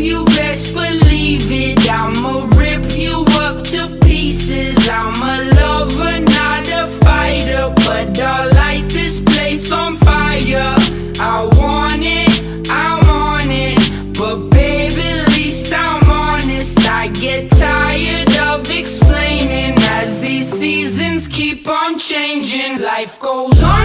you best believe it. I'ma rip you up to pieces. I'm a lover, not a fighter, but I'll light this place on fire. I want it, but baby, at least I'm honest. I get tired of explaining as these seasons keep on changing. Life goes on.